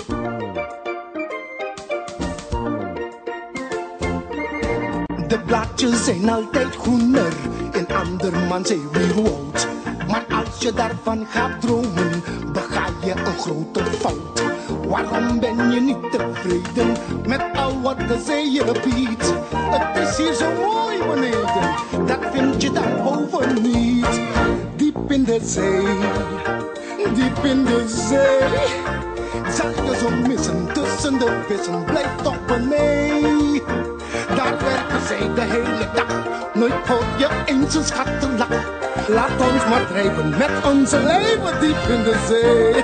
De blaadjes zijn altijd groener in andermans eeuwenwoud. Maar als je daarvan gaat dromen, bega je een grote fout. Waarom ben je niet tevreden met al wat de zee je biedt? Het is hier zo mooi beneden, dat vind je daarboven niet. Diep in de zee, diep in de zee. Zal je zo missen tussen de vissen, blijf toch beneden. Daar werken zij de hele dag, nooit hoor je eens een schattenlach. Laat ons maar drijven met onze leven diep in de zee.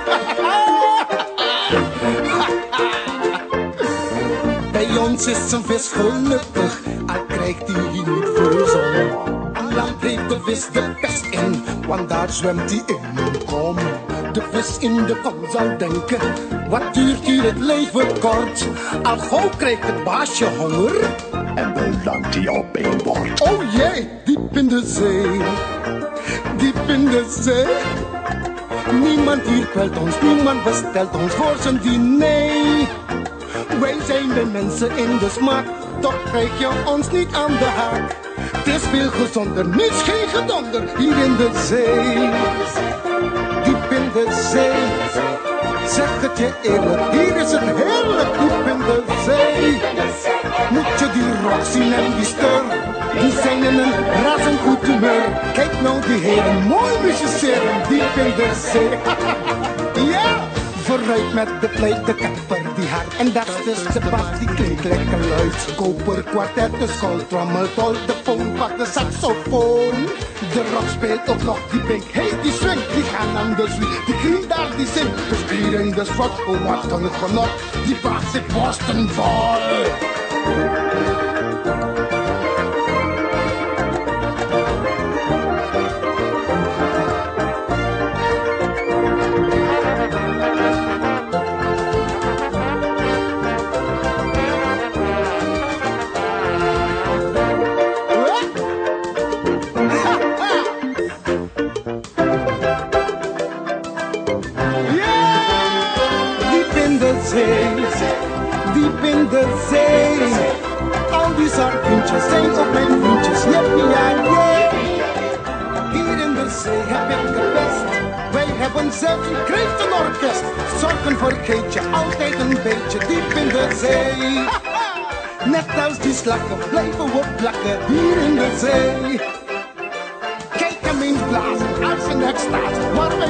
Bij ons is een vis gelukkig, al krijgt hij hier niet veel zon. Aan land heeft de vis de pest in, want daar zwemt hij in een kom. De vis in de kom zal denken, wat duurt hier het leven kort. Al gauw krijgt het baasje honger en belandt hij op een bord. Oh jee, diep in de zee, diep in de zee. Niemand hier kwelt ons, niemand bestelt ons voor zijn diner. Wij zijn de mensen in de smaak, toch krijg je ons niet aan de haak. Het is veel gezonder, niets geen gedonder, hier in de zee. Diep in de zee, zeg het je eerlijk, hier is het heerlijk. Diep in de zee, moet je die rock zien en die steur. Die zijn in een razend goed humeur. Kijk nou die heren, mooi musiceren, diep in de zee. Ja, vooruit met de vleet, de kapper die hard. En dat is de bas die klinkt lekker luid. Koper, kwartet, de school, trommel, tol, de phone, pak de saxofoon. De rock speelt ook nog die pink, hey die swing, die gaan aan de sweet. Die griet daar die zingt, de spier in de spot, oh wat een genot. Die praat zich borsten vol. Diep in de zee, al die sardientjes zijn op mijn vriendjes, jippie ja jee. Hier in de zee heb ik het best, wij hebben zelfs een kreeftenorkest. Zorgen vergeet je altijd een beetje, diep in de zee. Net als die slakken blijven we plakken, hier in de zee. Kijk hem eens blazen als een extase, waar